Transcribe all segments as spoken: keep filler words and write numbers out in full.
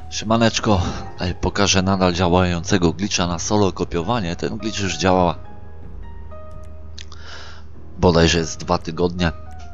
Siemaneczko, tutaj pokażę nadal działającego glitcha na solo kopiowanie. Ten glitch już działa bodajże z dwa tygodnie.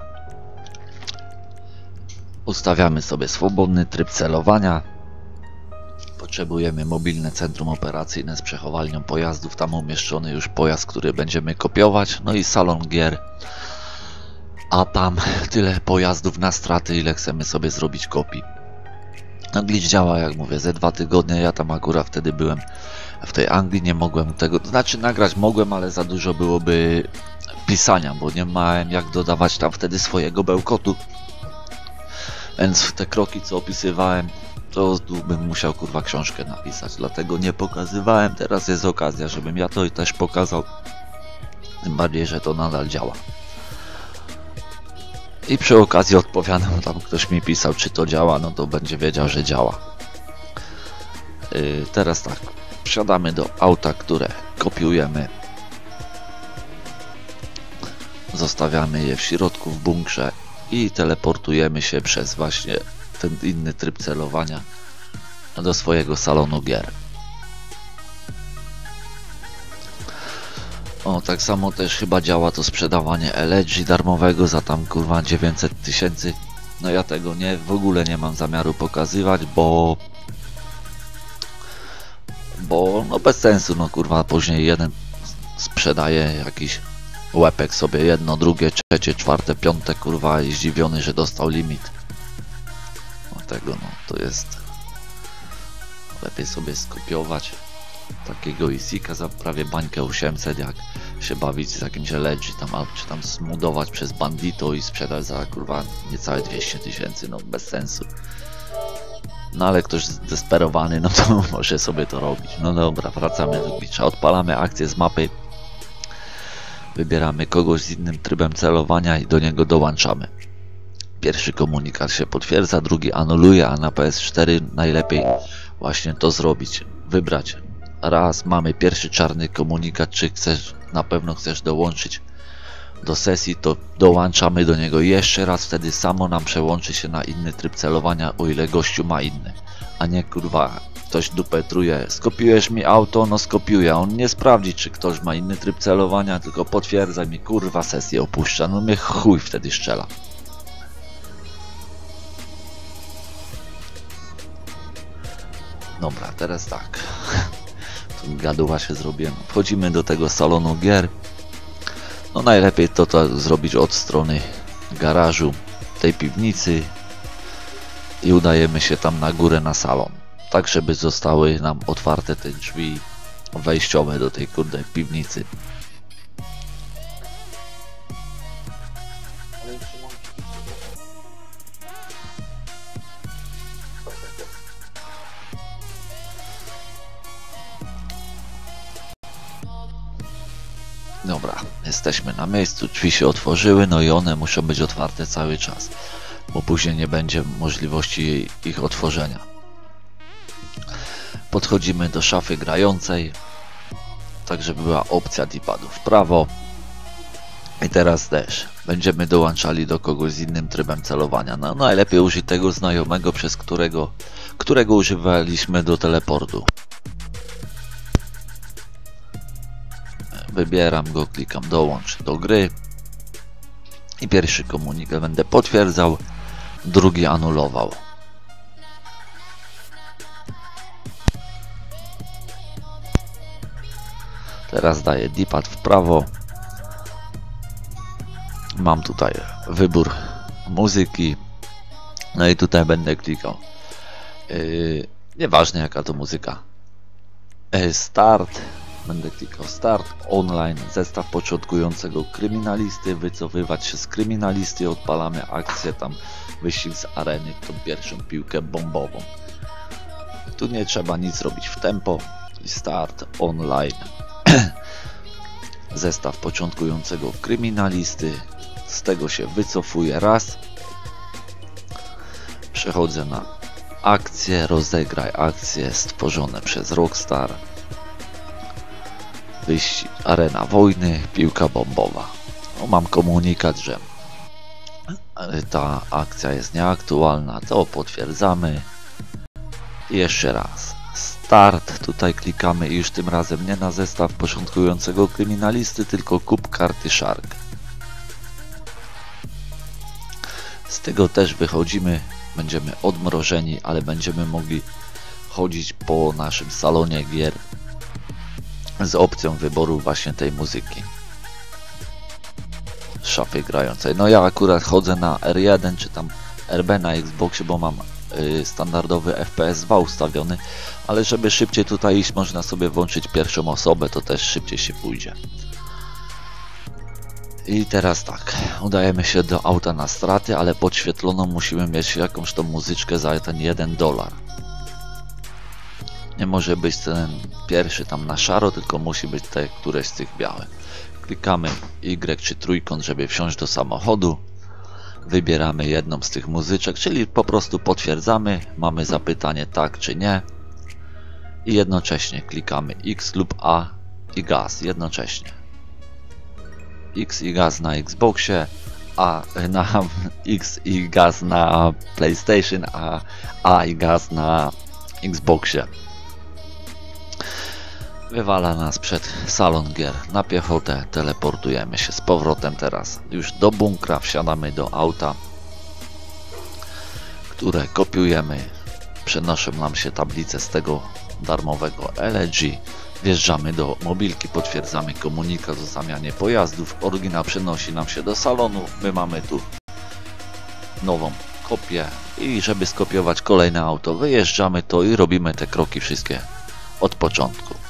Ustawiamy sobie swobodny tryb celowania. Potrzebujemy mobilne centrum operacyjne z przechowalnią pojazdów. Tam umieszczony już pojazd, który będziemy kopiować. No i salon gier. A tam tyle pojazdów na straty, ile chcemy sobie zrobić kopii. No glitch działa, jak mówię, ze dwa tygodnie. Ja tam akurat wtedy byłem w tej Anglii, nie mogłem tego, to znaczy nagrać mogłem, ale za dużo byłoby pisania, bo nie miałem jak dodawać tam wtedy swojego bełkotu. Więc te kroki, co opisywałem, to bym musiał kurwa książkę napisać, dlatego nie pokazywałem. Teraz jest okazja, żebym ja to też pokazał, tym bardziej, że to nadal działa. I przy okazji odpowiadam, tam ktoś mi pisał, czy to działa, no to będzie wiedział, że działa. Yy, teraz tak, wsiadamy do auta, które kopiujemy. Zostawiamy je w środku w bunkrze i teleportujemy się przez właśnie ten inny tryb celowania do swojego salonu gier. O, tak samo też chyba działa to sprzedawanie L E G darmowego za tam kurwa dziewięćset tysięcy. No ja tego nie, w ogóle nie mam zamiaru pokazywać, bo bo no bez sensu, no kurwa, później jeden sprzedaje jakiś łepek sobie, jedno, drugie, trzecie, czwarte, piąte, kurwa, i zdziwiony, że dostał limit. Dlatego no to jest lepiej sobie skopiować takiego isika za prawie bańkę osiemset, jak się bawić z jakimś L E G tam, albo czy tam smudować przez bandito i sprzedać za kurwa niecałe dwieście tysięcy, no bez sensu. No ale ktoś zdesperowany, no to może sobie to robić. No dobra, wracamy do glitcha, odpalamy akcję z mapy, wybieramy kogoś z innym trybem celowania i do niego dołączamy. Pierwszy komunikat się potwierdza, drugi anuluje, a na P S cztery najlepiej właśnie to zrobić, wybrać. Raz mamy pierwszy czarny komunikat, czy chcesz, na pewno chcesz dołączyć do sesji, to dołączamy do niego jeszcze raz, wtedy samo nam przełączy się na inny tryb celowania, o ile gościu ma inny, a nie kurwa ktoś dupę truje, skopiujesz mi auto, no skopiuję, on nie sprawdzi, czy ktoś ma inny tryb celowania, tylko potwierdza mi, kurwa, sesję opuszcza, no mnie chuj wtedy strzela. Dobra, teraz tak. Gaduła się zrobiłem. Wchodzimy do tego salonu gier. No najlepiej to, to zrobić od strony garażu tej piwnicy i udajemy się tam na górę na salon, tak żeby zostały nam otwarte te drzwi wejściowe do tej kurde piwnicy. Dobra, jesteśmy na miejscu, drzwi się otworzyły, no i one muszą być otwarte cały czas, bo później nie będzie możliwości ich otworzenia. Podchodzimy do szafy grającej, tak żeby była opcja D-padu w prawo. I teraz też będziemy dołączali do kogoś z innym trybem celowania. No najlepiej użyć tego znajomego, przez którego, którego używaliśmy do teleportu. Wybieram go, klikam dołącz do gry i pierwszy komunikat będę potwierdzał, drugi anulował. Teraz daję D-pad w prawo. Mam tutaj wybór muzyki, no i tutaj będę klikał. Yy, nieważne jaka to muzyka. Yy, start. Będę klikał start, online, zestaw początkującego kryminalisty, wycofywać się z kryminalisty, odpalamy akcję tam, wyścig z areny, tą pierwszą piłkę bombową. Tu nie trzeba nic robić w tempo i start, online, zestaw początkującego kryminalisty, z tego się wycofuję raz, przechodzę na akcję, rozegraj akcje stworzone przez Rockstar. Wyścig, arena wojny, piłka bombowa. No, mam komunikat, że ta akcja jest nieaktualna, to potwierdzamy. I jeszcze raz. Start, tutaj klikamy i już tym razem nie na zestaw początkującego kryminalisty, tylko kup karty Shark. Z tego też wychodzimy, będziemy odmrożeni, ale będziemy mogli chodzić po naszym salonie gier z opcją wyboru właśnie tej muzyki z szafy grającej. No ja akurat chodzę na R jeden czy tam R B na Xboxie, bo mam y, standardowy F P S dwa ustawiony, ale żeby szybciej tutaj iść, można sobie włączyć pierwszą osobę, to też szybciej się pójdzie. I teraz tak, udajemy się do auta na straty, ale podświetloną musimy mieć jakąś tą muzyczkę za ten jeden dolar. Nie może być ten pierwszy tam na szaro, tylko musi być te któreś z tych białych. Klikamy Y czy trójkąt, żeby wsiąść do samochodu. Wybieramy jedną z tych muzyczek, czyli po prostu potwierdzamy, mamy zapytanie tak czy nie. I jednocześnie klikamy X lub A i gaz jednocześnie. X i gaz na Xboxie, a na X i gaz na PlayStation, a A i gaz na Xboxie. Wywala nas przed salon gier. Na piechotę teleportujemy się z powrotem teraz już do bunkra, wsiadamy do auta, które kopiujemy. Przenoszą nam się tablice z tego darmowego L G. Wjeżdżamy do mobilki, potwierdzamy komunikat o zamianie pojazdów. Oryginał przenosi nam się do salonu. My mamy tu nową kopię i żeby skopiować kolejne auto, wyjeżdżamy to i robimy te kroki wszystkie od początku.